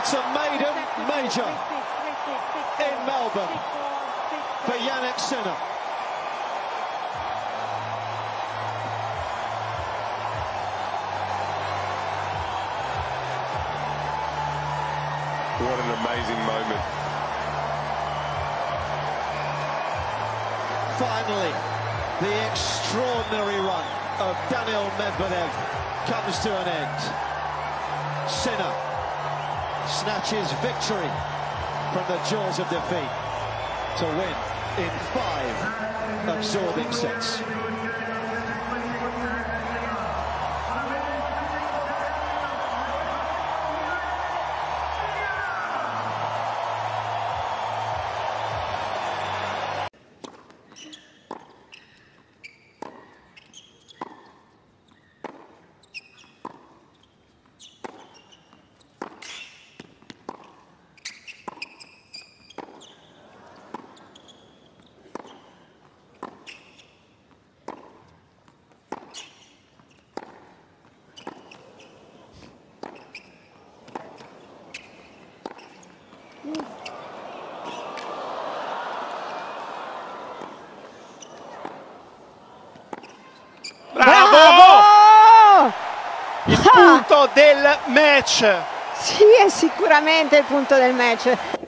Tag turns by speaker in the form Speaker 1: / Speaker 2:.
Speaker 1: It's a maiden major in Melbourne for Jannik Sinner.
Speaker 2: What an amazing moment.
Speaker 1: Finally, the extraordinary run of Daniil Medvedev comes to an end. Sinner snatches victory from the jaws of defeat to win in 5 absorbing sets.
Speaker 3: Bravo! Il punto del match.
Speaker 4: Sì, è sicuramente il punto del match.